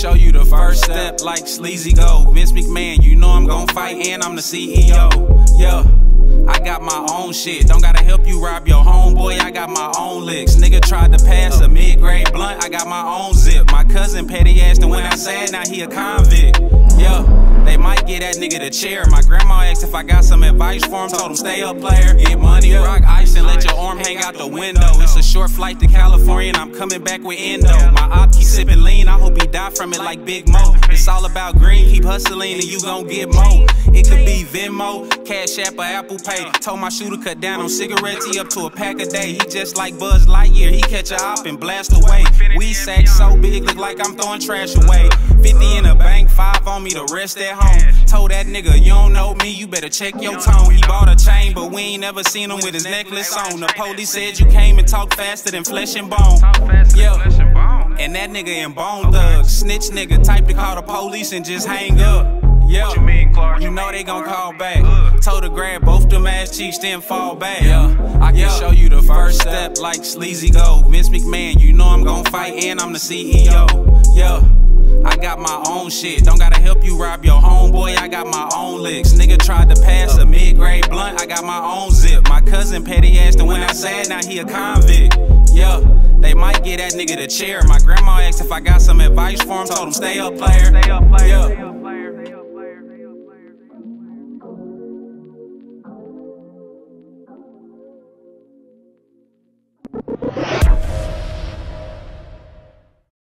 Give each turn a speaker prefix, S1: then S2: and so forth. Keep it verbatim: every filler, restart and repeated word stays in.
S1: show you the first step like Sleazy Go. Vince McMahon, you know I'm gon' fight and I'm the C E O. Yeah, I got my own shit. Don't gotta help you rob your homeboy, I got my own licks. Nigga tried to pass a mid-grade blunt, I got my own zip. My cousin petty asked him when I said, now he a convict. Yeah, they might get that nigga the chair. My grandma asked if I got some advice for him, told him stay up, player. Get money, rock ice, and let your arm hang out the window. It's a short flight to California and I'm coming back with endo. My op keep sipping lean, I hope he die from it like Big Mo. It's all about green, keep hustling and you gon' get more. It could be Venmo, Cash App, or Apple Pay. Told my shooter cut down on cigarettes, he up to a pack a day. He just like Buzz Lightyear, he catch a op and blast away. Weed sack so big, look like I'm throwing trash away. fifty in the bank, five on me, the rest at home. Told that nigga, you don't know me, you better check your tone. He bought a chain, but we ain't never seen him with his necklace on. The police said you came and talked faster than flesh and bone. Yeah, and that nigga in Bone Thugs. Snitch nigga, type to call the police and just hang up. Yeah, what you mean, Clarke? You know they gon' call back. Uh. Told her grab both them ass cheeks, then fall back. Yeah, I can yeah. show you the first step like Sleazy Go. Vince McMahon, you know I'm gon' fight and I'm the C E O. Yeah, I got my own shit. Don't gotta help you rob your homeboy, I got my own licks. Nigga tried to pass a mid-grade blunt, I got my own zip. My cousin petty asked him when I said, now he a convict. Yeah, they might get that nigga the chair. My grandma asked if I got some advice for him, told him stay up, player. Stay up, player. Yeah.